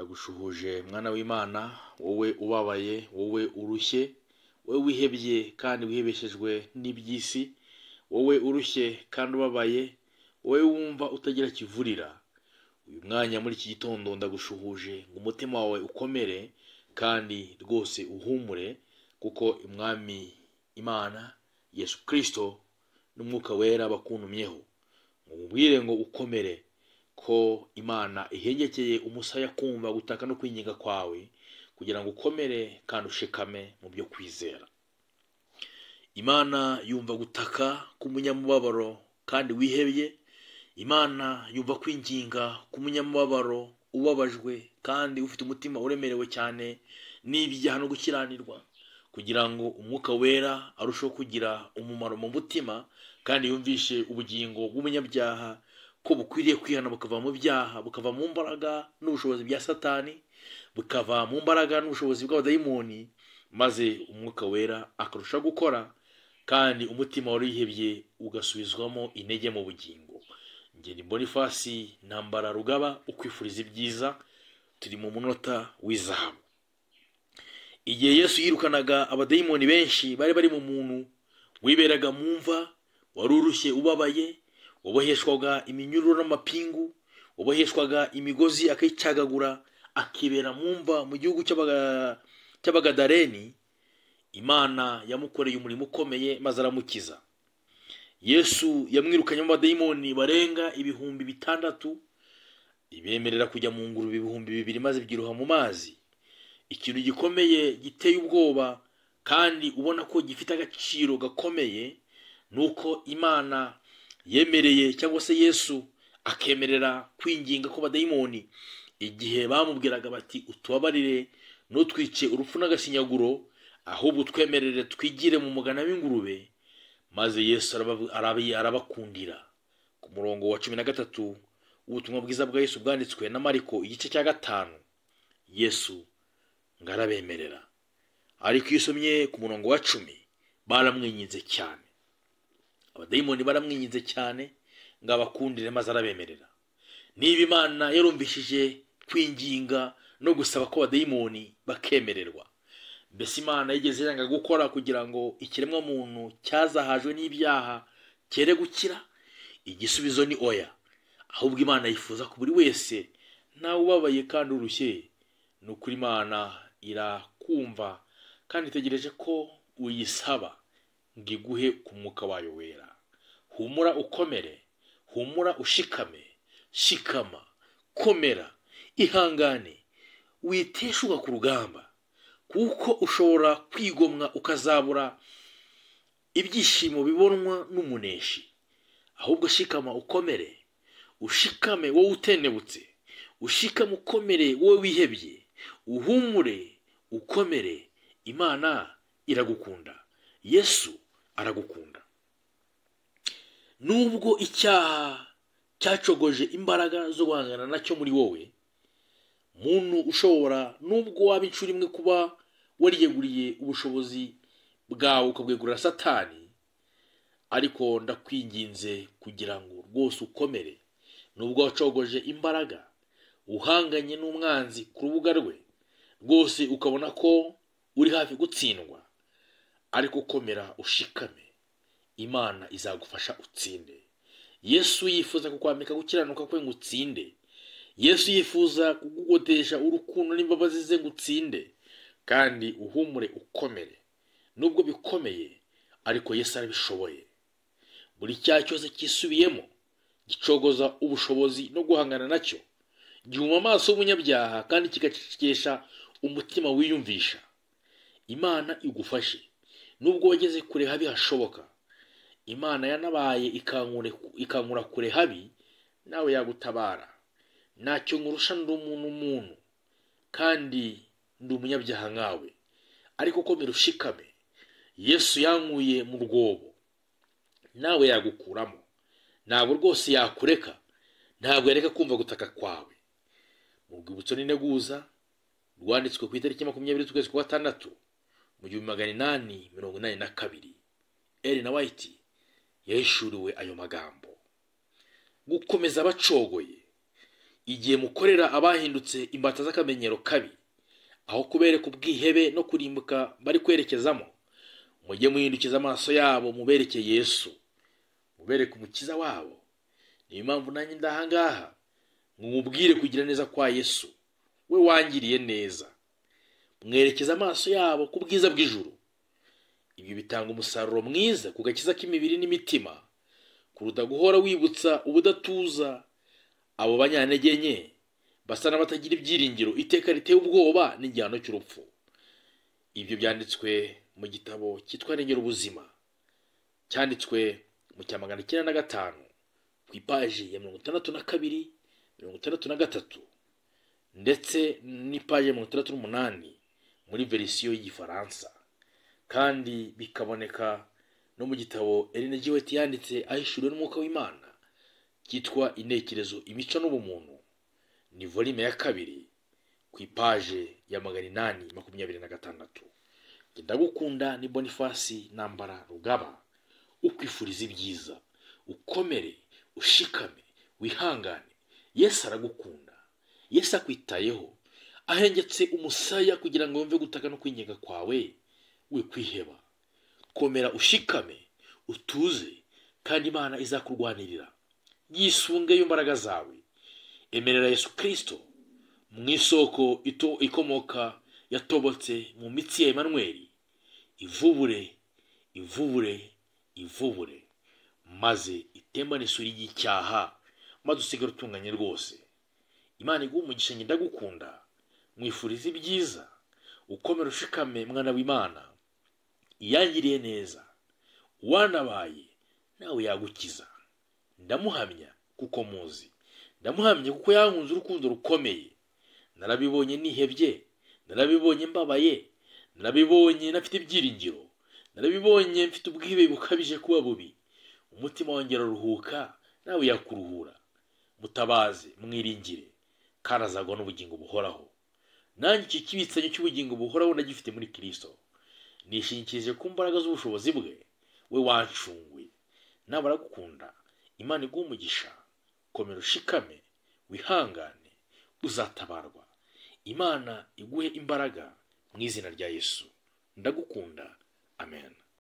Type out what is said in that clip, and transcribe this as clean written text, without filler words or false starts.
Ndagushuhuje mwana w'Imana, wowe ubabaye, wowe urushye, wowe wihebye kandi wihebeshejwe n'iby'isi, wowe urushye kandi ubabaye, wowe wumva utagira kivurira. Uyu mwanya muri iki gitondo ndagushuhuje ngo umutima wawe ukomere kandi rwose uhumure, kuko umwami Imana Yesu Kristo n'umwuka wera bakuntumyeho. Mubwire ngo ukomere, ko Imana ihengekeye umusaya kumva gutaka no kwinginga kwawe, kugira ngo ukomere kandi ushikame mu byo kwizera. Imana yumva gutaka k'umunyamubabaro kandi wihebye. Imana yumva kwinginga k'umunyamubabaro ubabajwe kandi ufite umutima uremerewe cyane n'ibyaha no gukiranirwa, kugira ngo umwuka wera arusheho kugira umumaro mu mutima kandi yumvishe ubugingo bw'umunyabyaha ko bukwiriye kwihana bukava mu byaha, bukava mu mbaraga n'ubushobozi bya Satani, bukava mu mbaraga n'ubushobozi bw'abadayimoni, maze umwuka wera akarushaho gukora kandi umutima warihebye ugasubizwamo intege mu bugingo. Njye ni Bonifasi Ntambara Rugaba ukwifuriza ibyiza. Turi mu munota w'izahabu. Igihe Yesu yirukanaga abadayimoni benshi bari bari mu muntu wiberaga mu mva, wari urushye ubabaye, waboheshwaga iminyururu n'amapingu, waboheshwaga imigozi akayicagagura, akibera mu mva mu gihugu cy'Abagadareni, Imana yamukoreye umurimo ukomeye maze aramukiza. Yesu yamwirukanye mu badayimoni barenga 6,000, ibemerera kujya mu ngurube 2,000 maze byiroha mu mazi. Ikintu gikomeye giteye ubwoba kandi ubona ko gifite agaciro gakomeye nuko Imana yemereye, cyangwa se Yesu akemerera kwinginga ko badayimoni igihe bamubwiraga bati utubabarire nutwice urupfu n'agashinyaguro, ahubwo twemerere twigire mu mugana w'ingurube. Maze Yesu arabakundira. Ku murongo wa 13 ubutumwa bwiza bwa Yesu bwanditswe na Mariko igice cya 5, Yesu ngarabemerera. Ariko iyo usomye ku murongo wa 10 baramwinginze cyane, abadayimoni baramwinginze cyane ngo abakundire maze arabemerera. Niba Imana yarumvishije kwinginga no gusaba ko abadayimoni bakemererwa, mbese Imana yigeze yanga gukora kugira ngo ikiremwa muntu cyazahajwe n'ibyaha cyere gukira? Igisubizo ni oya. Ahubwo Imana yifuza ko buri wese nawe ubabaye kandi urushye, n'ukuri Imana irakumva kandi itegereje ko uyisaba ngo iguhe ku mwuka wayo wera. Humura ukomere, humura ushikame, shikama, komera, ihangane, witeshuka ku rugamba, kuko ushobora kwigomwa ukazabura ibyishimo bibonwa n'umuneshi. Ahubwo shikama ukomere, ushikame wowe utenebutse, ushikame ukomere wowe wihebye, uhumure ukomere. Imana iragukunda, Yesu aragukunda. Nubwo icyaha cyacogoje imbaraga zo guhangana nacyo muri wowe, muntu ushobora nubwo waba inshuro imwe kuba wariyeguriye ubushobozi bwawe ukabwegurira Satani, ariko ndakwinginze kugira ngo rwose ukomere. Nubwo wacogoje imbaraga uhanganye n'umwanzi ku rubuga rwe rwose ukabona ko uri hafi gutsindwa, ariko komera ushikame, Imana izagufasha utsinde. Yesu yifuza kukwambika gukiranuka kwe ngo utsinde. Yesu yifuza kugugotesha urukundo n'imbabazi ze ngo utsinde, kandi uhumure ukomere. Nubwo bikomeye ariko Yesu arabishoboye. Buri cyaha cyose kisubiyemo gicogoza ubushobozi no guhangana nacyo, gihuma amaso y'umunyabyaha kandi kigacecekesha umutima wiyumvisha. Imana igufashe. Nubwo wageze kure habi hashoboka, Imana yanabaye ikankura kure habi, nawe yagutabara. Ntacyo nkurusha ndi umuntu kandi ndi umunyabyaha nkawe, ariko komera ushikame. Yesu yankuye mu rwobo, nawe yagukuramo. Ntabwo rwose yakureka, ntabwo yareka kumva gutaka kwawe. Mu rwibutso n'integuza rwanditswe ku itariki 20 z'ukwezi kwa 6 mu 1882, Ellen White yahishuriwe ayo magambo: gukomeza abacogoye, igihe mukorera abahindutse imbata z'akamenyero kabi, aho kubereka ubwihebe no kurimbuka bari kwerekezamo, mujye muhindukiza amaso yabo mubereke Yesu, mubereke umukiza wabo. Niyo mpamvu nanjye ndahangaha mumubwire kugira neza kwa Yesu, we wangiriye neza. Mwerekeza amaso yabo ku bwiza bw'ijuru. Ibyo bitanga umusaruro mwiza ku gakiza k'imibiri n'imitima, kuruta guhora wibutsa ubudatuza abo banyantege nke basa n'abatagira ibyiringiro, iteka riteye ubwoba n'igihano cy'urupfu. Ibyo byanditswe mu gitabo cyitwa Rengera ubuzima, cyanditswe mu cya 905 ku ipaji ya 62, 63 ndetse n'ipaji ya 68 muri verisiyo y'Igifaransa, kandi bikaboneka no mu gitabo Ellen G. White yanditse ahishuriwe n'umwuka w'Imana cyitwa Intekerezo, Imico n'Ubumuntu, ni volume ya 2 ku ipaje ya 826. Ndagukunda ni Boniface Ntambara Rugaba, ukwifuriza ibyiza, ukomere, ushikame, wihangane. Yesu aragukunda, Yesu akwitayeho, ahengetse umusaya kugira ngo yumve gutaka no kwinginga kwawe. We kwiheba, komera, ushikame, utuze, kandi Imana izakurwanirira. Yisunge imbaraga zawe. Emerera Yesu Kristo mu isoko ikomoka yatobotse mu mitsi ya Emmanuel, ivubure, ivubure, ivubure, maze itembane isuri y'icyaha, maze usigare utunganye rwose. Imana iguhe umugisha. Ndagukunda, mwifuriza ibyiza, ukomera, ushikame, mwana w'Imana. Iyangiriye neza, wanabaye nawe yagukiza. Ndamuhamya kuko muzi, ndamuhamya kuko yankunze urukundo rukomeye. Narabibonye nihebye, narabibonye mbabaye, narabibonye nafite ibyiringiro, narabibonye mfite ubwihebe bukabije kuba bubi. Umutima wanjye uraruhuka, nawe yakuruhura. Mutabaze, mwiringire, kandi azagwa n'ubugingo buhoraho. Nanjye iki kibitsanyo cy'ubugingo buhoraho ndagifite muri Kristo. Nishingikirije ku mbaraga z'ubushobozi bwe, we wancunguye. Nawe aragukunda. Imana iguhe umugisha. Komera, ushikame, wihangane, uzatabarwa. Imana iguhe imbaraga mu izina rya Yesu. Ndagukunda. Amen.